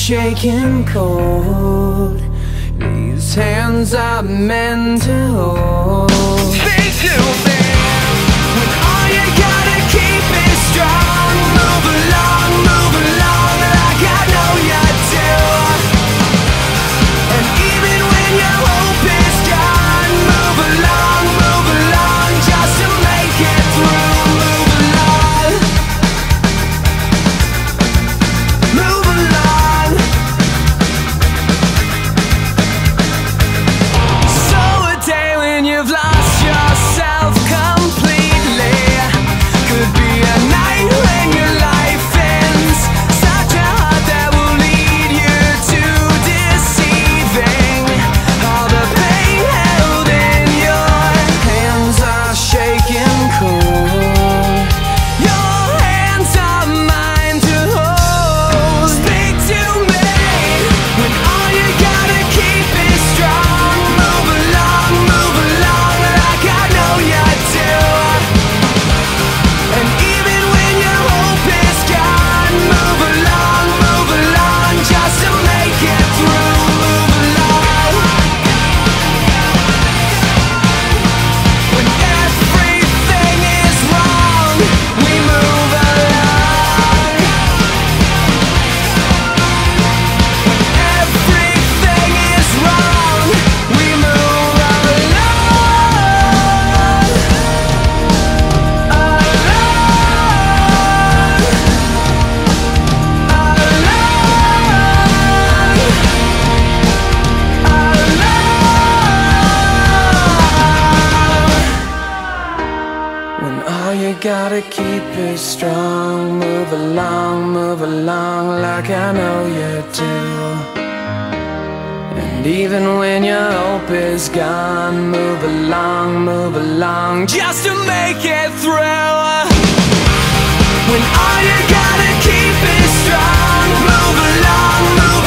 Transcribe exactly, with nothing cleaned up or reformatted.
shaking cold. These hands are meant to hold. Stay too bad when all you gotta keep is strong. Move along, move along like I know you do. And even when your hope is gone, move along, move along just to make it through. Move along, move along. So a day when you've lost yourself completely could be a night when your life ends. Such a heart that will lead you to deceiving. All the pain held in your hands are shaking cold. Your hands are mine to hold. Speak to me when all you gotta keep is strong. Move along, move along like I know you do. And even when your hope is gone, move along, move along just to make it through. Move along when everything is wrong. We move along when everything is wrong. We move along, along. When all you gotta keep is strong, move along, move along like I know you do. And even when your hope is gone, move along, move along just to make it through. When all you gotta keep is strong, move along, move